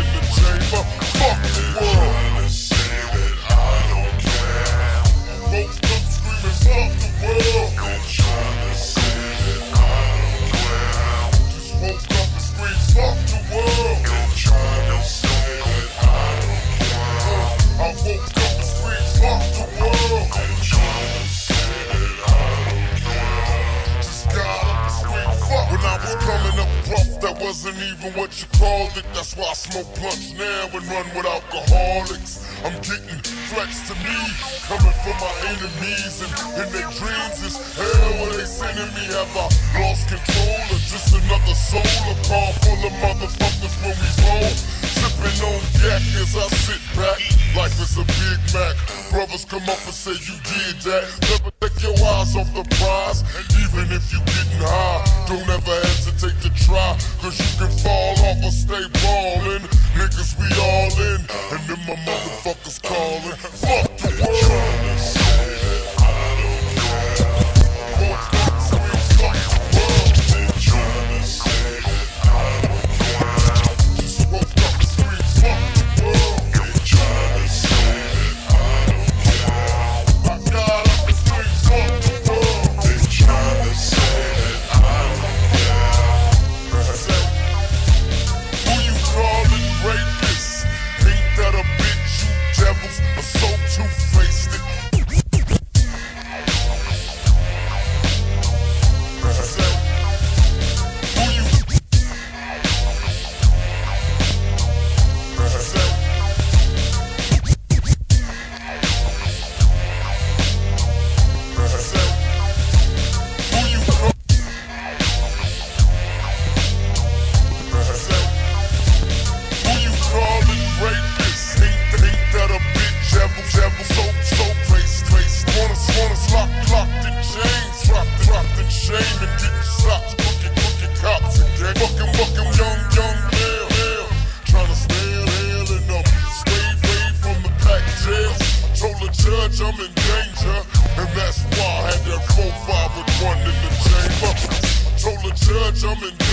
in the chamber. Fuck the world. Woke up screaming, fuck the world. Just woke up and screamed, fuck the world. I woke up and screamed, fuck the world. Just got up and screamed, fuck. When I was coming up rough, that wasn't even what you called it. That's why I smoke blunts now and run with alcoholics. I'm getting threats to me, coming from my enemies, and in their dreams is hell where they sending me. Have I lost control or just another soul? A car full of motherfuckers when we roll, sipping on yak as I sit back. Life is a Big Mac. Brothers come up and say you did that. Never take your eyes off the prize, and even if you getting high, don't ever hesitate to try, cause you can fall off or stay ballin'. Niggas, we all in, and then my motherfuckers calling. Fuck the world. I'm in danger, and that's why I had that 4-5 with one in the chamber. Told the judge I'm in danger.